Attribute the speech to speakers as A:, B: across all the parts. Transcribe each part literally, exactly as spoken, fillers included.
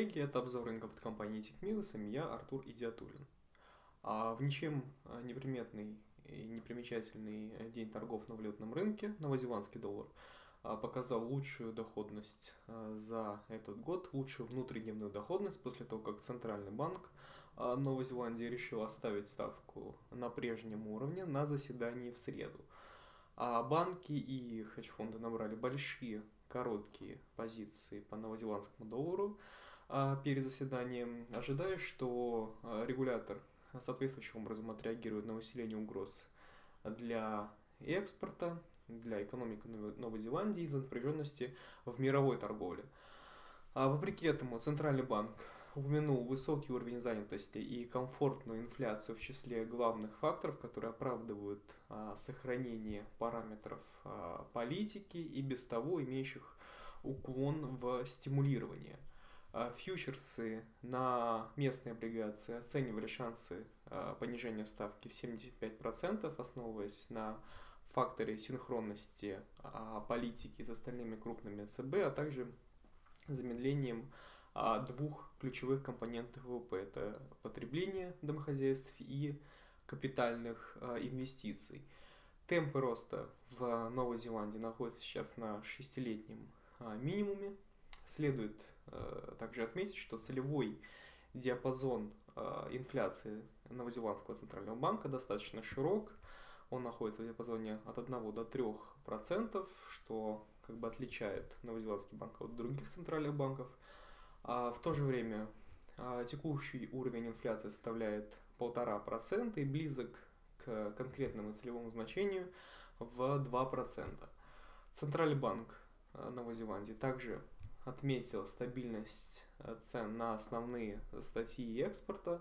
A: коллеги, это обзор рынка под компанией Тикмилс, и я Артур Идиатуллин. А в ничем а, неприметный и непримечательный э, день торгов на валютном рынке новозеландский доллар а, показал лучшую доходность а, за этот год, лучшую внутридневную доходность после того, как Центральный банк а, Новой Зеландии решил оставить ставку на прежнем уровне на заседании в среду. А банки и хедж-фонды набрали большие короткие позиции по новозеландскому доллару а, перед заседанием, ожидая, что а, регулятор соответствующим образом отреагирует на усиление угроз для экспорта, для экономики Новой Зеландии из-за напряженности в мировой торговле. А вопреки этому Центральный банк упомянул высокий уровень занятости и комфортную инфляцию в числе главных факторов, которые оправдывают а, сохранение параметров а, политики и без того имеющих уклон в стимулирование. А, фьючерсы на местные облигации оценивали шансы а, понижения ставки в семьдесят пять процентов, основываясь на факторе синхронности а, политики с остальными крупными ЦБ, а также замедлением а, двух ключевых компонентов ВВП. Это потребление домохозяйств и капитальных а, инвестиций. Темпы роста в Новой Зеландии находятся сейчас на шестилетнем а, минимуме. Следует а, также отметить, что целевой диапазон а, инфляции Новозеландского центрального банка достаточно широк. Он находится в диапазоне от одного до трёх процентов, что как бы отличает Новозеландский банк от других центральных банков. А в то же время а, текущий уровень инфляции составляет полтора процента и близок к конкретному целевому значению в два процента. Центральный банк а, Новой Зеландии также отметил стабильность а, цен на основные статьи экспорта,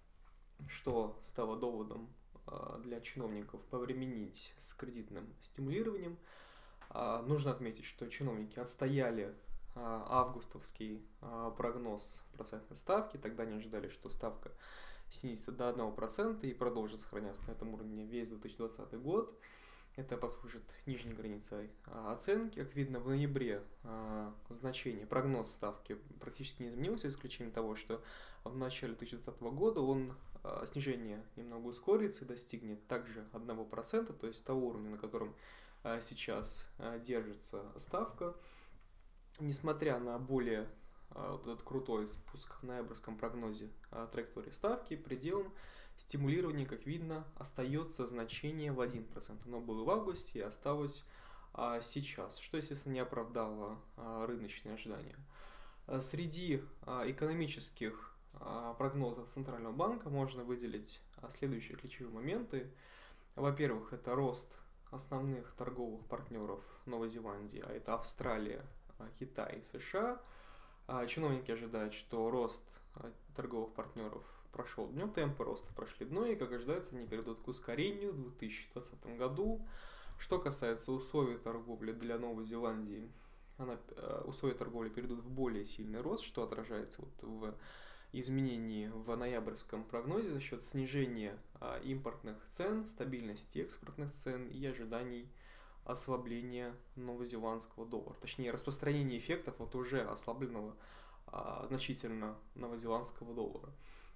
A: что стало доводом а, для чиновников повременить с кредитным стимулированием. А, нужно отметить, что чиновники отстояли а, августовский а, прогноз процентной ставки. Тогда они ожидали, что ставка снизится до одного процента и продолжит сохраняться на этом уровне весь две тысячи двадцатый год. Это послужит нижней границей а, оценки. Как видно, в ноябре а, значение, прогноз ставки практически не изменился, за исключением того, что в начале две тысячи двадцатого года он а, снижение немного ускорится и достигнет также одного процента, то есть того уровня, на котором сейчас держится ставка. Несмотря на более вот этот крутой спуск в ноябрьском прогнозе траектории ставки, пределом стимулирования, как видно, остается значение в один процент. Оно было в августе и осталось сейчас, что, естественно, не оправдало рыночные ожидания. Среди экономических прогнозов Центрального банка можно выделить следующие ключевые моменты. Во-первых, это рост основных торговых партнеров Новой Зеландии, а это Австралия, Китай и США. Чиновники ожидают, что рост торговых партнеров прошел днем, темпы роста прошли дно, и, как ожидается, они перейдут к ускорению в две тысячи двадцатом году. Что касается условий торговли для Новой Зеландии, она, условия торговли перейдут в более сильный рост, что отражается вот в изменении в ноябрьском прогнозе за счет снижения а, импортных цен, стабильности экспортных цен и ожиданий ослабления новозеландского доллара. Точнее, распространения эффектов вот уже ослабленного а, значительно новозеландского доллара.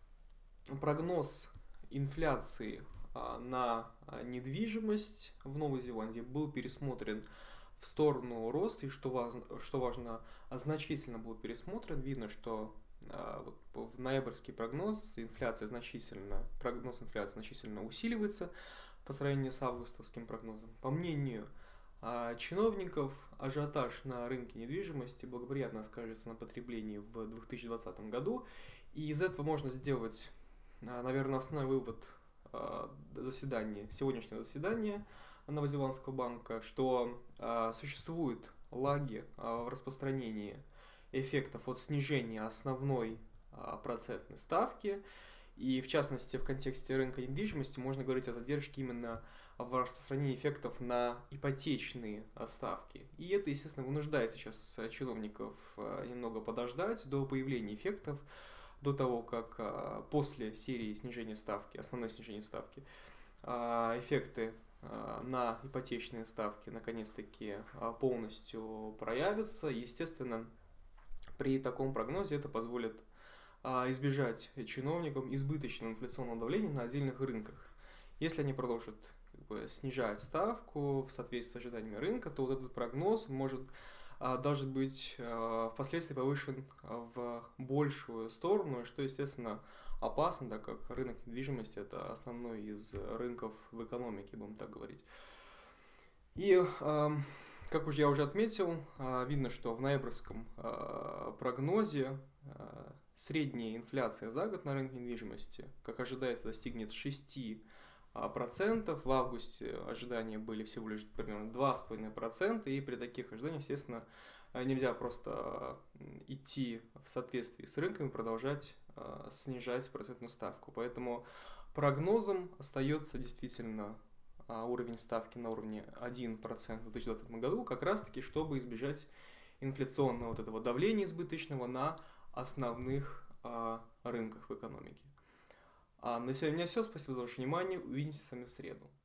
A: Прогноз инфляции а, на а, недвижимость в Новой Зеландии был пересмотрен в сторону роста, и что важно, что важно, значительно был пересмотрен. Видно, что вот в ноябрьский прогноз инфляция значительно, прогноз инфляции значительно усиливается по сравнению с августовским прогнозом. По мнению а, чиновников, ажиотаж на рынке недвижимости благоприятно скажется на потреблении в две тысячи двадцатом году. И из этого можно сделать, а, наверное, основной вывод а, заседания, сегодняшнего заседания Новозеландского банка, что а, существуют лаги а, в распространении эффектов от снижения основной а, процентной ставки. И в частности, в контексте рынка недвижимости можно говорить о задержке именно в распространении эффектов на ипотечные ставки. И это, естественно, вынуждает сейчас чиновников а, немного подождать до появления эффектов, до того, как а, после серии снижения ставки, основной снижения ставки, а, эффекты а, на ипотечные ставки наконец-таки а, полностью проявятся. Естественно, При таком прогнозе это позволит а, избежать чиновникам избыточного инфляционного давления на отдельных рынках. Если они продолжат как бы, снижать ставку в соответствии с ожиданиями рынка, то вот этот прогноз может а, даже быть а, впоследствии повышен в большую сторону, что, естественно, опасно, так как рынок недвижимости – это основной из рынков в экономике, будем так говорить. И, а, как уж я уже отметил, а, видно, что в ноябрьском а, прогнозе а, средняя инфляция за год на рынке недвижимости, как ожидается, достигнет шесть процентов. В августе ожидания были всего лишь примерно два с половиной процента, и при таких ожиданиях, естественно, нельзя просто идти в соответствии с рынком и продолжать снижать процентную ставку. Поэтому прогнозом остается действительно уровень ставки на уровне один процент в две тысячи двадцатом году, как раз таки, чтобы избежать инфляционного вот этого давления избыточного на основных а, рынках в экономике. А на сегодня у меня все. Спасибо за ваше внимание. Увидимся с вами в среду.